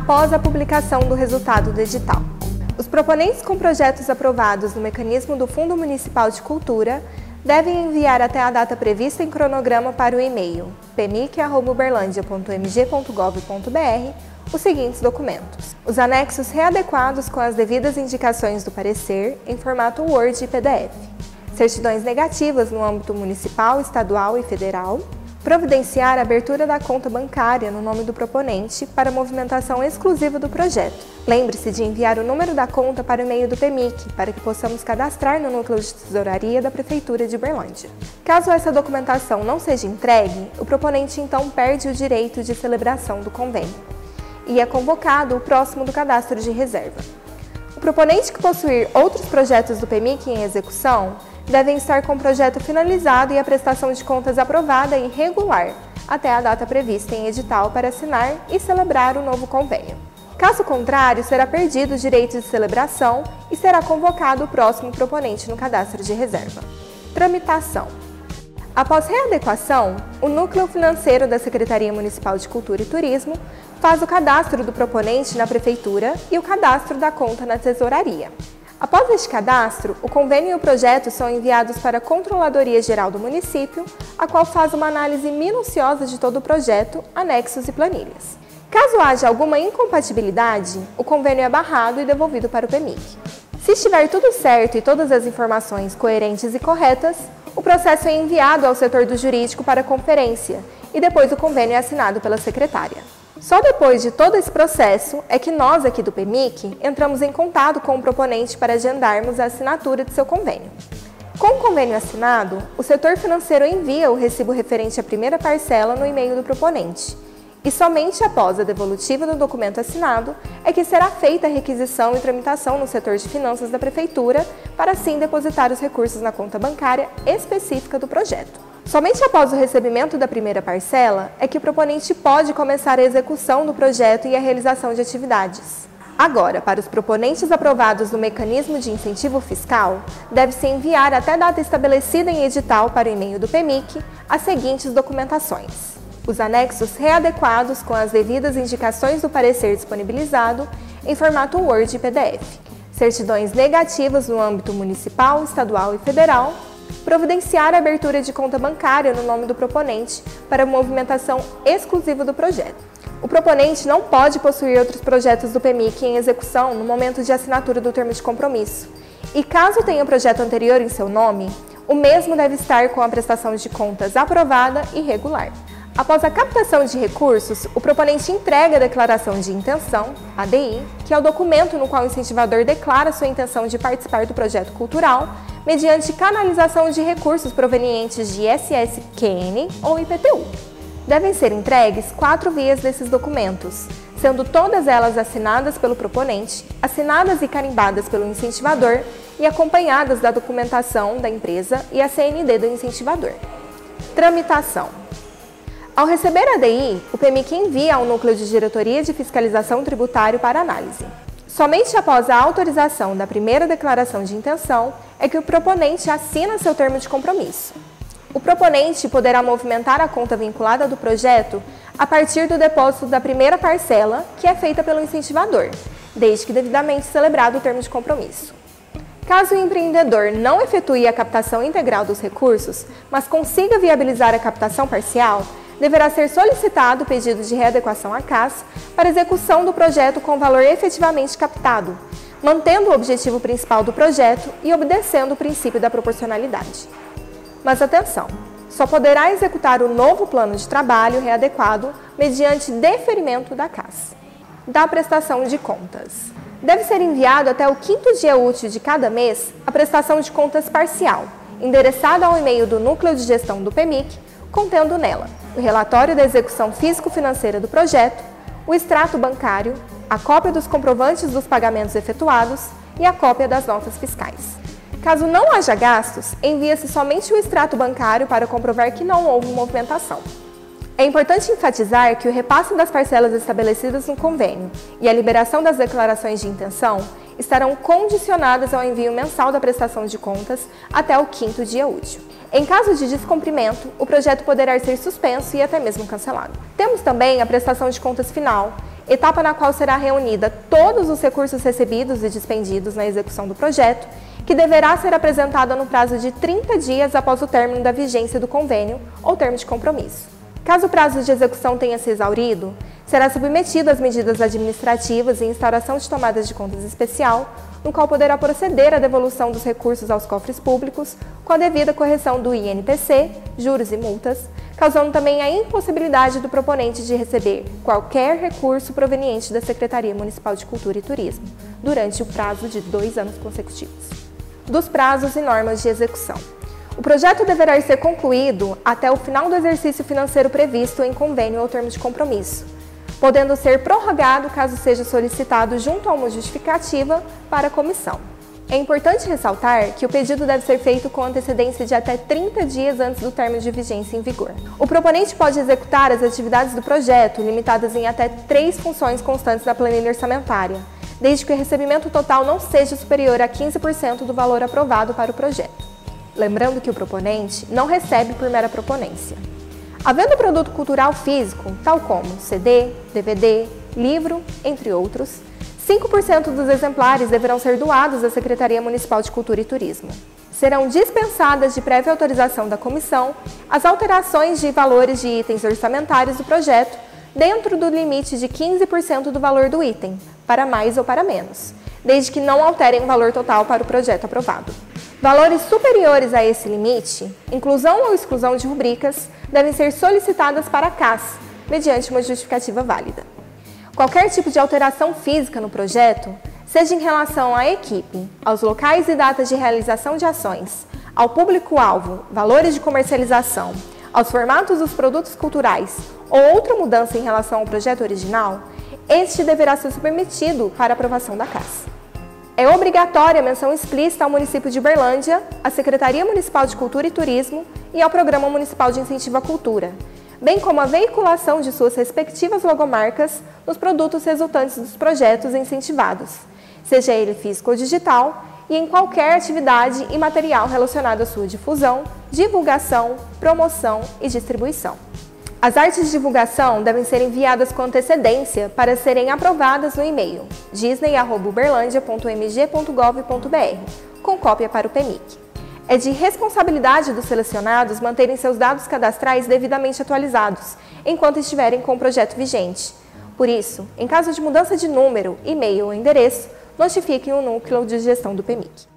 após a publicação do resultado do edital. Os proponentes com projetos aprovados no mecanismo do Fundo Municipal de Cultura devem enviar até a data prevista em cronograma para o e-mail pemic@uberlandia.mg.gov.br os seguintes documentos: os anexos readequados com as devidas indicações do parecer em formato Word e PDF, certidões negativas no âmbito municipal, estadual e federal, providenciar a abertura da conta bancária no nome do proponente para movimentação exclusiva do projeto. Lembre-se de enviar o número da conta para o e-mail do PEMIC, para que possamos cadastrar no núcleo de tesouraria da Prefeitura de Uberlândia. Caso essa documentação não seja entregue, o proponente então perde o direito de celebração do convênio e é convocado o próximo do cadastro de reserva. O proponente que possuir outros projetos do PEMIC em execução devem estar com o projeto finalizado e a prestação de contas aprovada e regular até a data prevista em edital para assinar e celebrar o novo convênio. Caso contrário, será perdido o direito de celebração e será convocado o próximo proponente no cadastro de reserva. Tramitação. Após readequação, o Núcleo Financeiro da Secretaria Municipal de Cultura e Turismo faz o cadastro do proponente na Prefeitura e o cadastro da conta na Tesouraria. Após este cadastro, o convênio e o projeto são enviados para a Controladoria Geral do município, a qual faz uma análise minuciosa de todo o projeto, anexos e planilhas. Caso haja alguma incompatibilidade, o convênio é barrado e devolvido para o PEMIC. Se estiver tudo certo e todas as informações coerentes e corretas, o processo é enviado ao setor do jurídico para conferência e depois o convênio é assinado pela secretária. Só depois de todo esse processo é que nós aqui do PEMIC entramos em contato com o proponente para agendarmos a assinatura de seu convênio. Com o convênio assinado, o setor financeiro envia o recibo referente à primeira parcela no e-mail do proponente. E somente após a devolutiva do documento assinado é que será feita a requisição e tramitação no setor de finanças da Prefeitura para assim depositar os recursos na conta bancária específica do projeto. Somente após o recebimento da primeira parcela é que o proponente pode começar a execução do projeto e a realização de atividades. Agora, para os proponentes aprovados no mecanismo de incentivo fiscal, deve-se enviar até a data estabelecida em edital para o e-mail do PEMIC as seguintes documentações: os anexos readequados com as devidas indicações do parecer disponibilizado em formato Word e PDF, certidões negativas no âmbito municipal, estadual e federal, providenciar a abertura de conta bancária no nome do proponente para movimentação exclusiva do projeto. O proponente não pode possuir outros projetos do PEMIC em execução no momento de assinatura do termo de compromisso. E caso tenha projeto anterior em seu nome, o mesmo deve estar com a prestação de contas aprovada e regular. Após a captação de recursos, o proponente entrega a declaração de intenção, ADI, que é o documento no qual o incentivador declara sua intenção de participar do projeto cultural, mediante canalização de recursos provenientes de ISS-QN ou IPTU. Devem ser entregues 4 vias desses documentos, sendo todas elas assinadas pelo proponente, assinadas e carimbadas pelo incentivador e acompanhadas da documentação da empresa e a CND do incentivador. Tramitação. Ao receber a ADI, o PEMIC envia ao Núcleo de Diretoria de Fiscalização Tributário para análise. Somente após a autorização da primeira declaração de intenção é que o proponente assina seu termo de compromisso. O proponente poderá movimentar a conta vinculada do projeto a partir do depósito da primeira parcela, que é feita pelo incentivador, desde que devidamente celebrado o termo de compromisso. Caso o empreendedor não efetue a captação integral dos recursos, mas consiga viabilizar a captação parcial, deverá ser solicitado o pedido de readequação à CAS para execução do projeto com o valor efetivamente captado, mantendo o objetivo principal do projeto e obedecendo o princípio da proporcionalidade. Mas atenção, só poderá executar o novo plano de trabalho readequado mediante deferimento da CAS. Da prestação de contas. Deve ser enviado até o 5º dia útil de cada mês a prestação de contas parcial, endereçada ao e-mail do Núcleo de Gestão do PEMIC, contendo nela o relatório da execução físico-financeira do projeto, o extrato bancário, a cópia dos comprovantes dos pagamentos efetuados e a cópia das notas fiscais. Caso não haja gastos, envia-se somente o extrato bancário para comprovar que não houve movimentação. É importante enfatizar que o repasse das parcelas estabelecidas no convênio e a liberação das declarações de intenção estarão condicionadas ao envio mensal da prestação de contas até o 5º dia útil. Em caso de descumprimento, o projeto poderá ser suspenso e até mesmo cancelado. Temos também a prestação de contas final, etapa na qual será reunida todos os recursos recebidos e dispendidos na execução do projeto, que deverá ser apresentada no prazo de 30 dias após o término da vigência do convênio ou termo de compromisso. Caso o prazo de execução tenha se exaurido, será submetido às medidas administrativas e instauração de tomadas de contas especial, no qual poderá proceder à devolução dos recursos aos cofres públicos, com a devida correção do INPC, juros e multas, causando também a impossibilidade do proponente de receber qualquer recurso proveniente da Secretaria Municipal de Cultura e Turismo, durante o prazo de 2 anos consecutivos. Dos prazos e normas de execução. O projeto deverá ser concluído até o final do exercício financeiro previsto em convênio ou termo de compromisso, podendo ser prorrogado caso seja solicitado junto a uma justificativa para a comissão. É importante ressaltar que o pedido deve ser feito com antecedência de até 30 dias antes do término de vigência em vigor. O proponente pode executar as atividades do projeto, limitadas em até 3 funções constantes na planilha orçamentária, desde que o recebimento total não seja superior a 15% do valor aprovado para o projeto. Lembrando que o proponente não recebe por mera proponência. Havendo produto cultural físico, tal como CD, DVD, livro, entre outros, 5% dos exemplares deverão ser doados à Secretaria Municipal de Cultura e Turismo. Serão dispensadas de prévia autorização da comissão as alterações de valores de itens orçamentários do projeto dentro do limite de 15% do valor do item, para mais ou para menos, desde que não alterem o valor total para o projeto aprovado. Valores superiores a esse limite, inclusão ou exclusão de rubricas, devem ser solicitadas para a CAS, mediante uma justificativa válida. Qualquer tipo de alteração física no projeto, seja em relação à equipe, aos locais e datas de realização de ações, ao público-alvo, valores de comercialização, aos formatos dos produtos culturais ou outra mudança em relação ao projeto original, este deverá ser submetido para aprovação da CAS. É obrigatória a menção explícita ao município de Uberlândia, à Secretaria Municipal de Cultura e Turismo e ao Programa Municipal de Incentivo à Cultura, bem como a veiculação de suas respectivas logomarcas nos produtos resultantes dos projetos incentivados, seja ele físico ou digital, e em qualquer atividade e material relacionado à sua difusão, divulgação, promoção e distribuição. As artes de divulgação devem ser enviadas com antecedência para serem aprovadas no e-mail disney@uberlandia.mg.gov.br, com cópia para o PMIC. É de responsabilidade dos selecionados manterem seus dados cadastrais devidamente atualizados, enquanto estiverem com o projeto vigente. Por isso, em caso de mudança de número, e-mail ou endereço, notifiquem o núcleo de gestão do PMIC.